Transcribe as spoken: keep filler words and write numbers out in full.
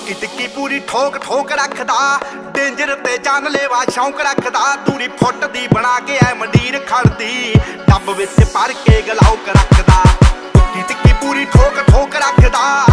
ਟੁੱਕੀ ਟਿੱਕੀ ਪੂਰੀ ਠੋਕ ਠੋਕ ਰੱਖਦਾ, ਡੇਂਜਰ ਤੇ ਜਾਨਲੇਵਾ ਸ਼ੌਂਕ ਰੱਖਦਾ। ਦੂਰੀ ਫੁੱਟ ਦੀ ਬਣਾ ਕੇ ਐ ਮੰਡੀਰ ਖੜਦੀ, ਡੱਬ ਵਿੱਚ ਭਰ ਕੇ ਗਲਾਉਕ ਰੱਖਦਾ। ਟੁੱਕੀ ਟਿੱਕੀ ਪੂਰੀ ਠੋਕ ਠੋਕ ਰੱਖਦਾ,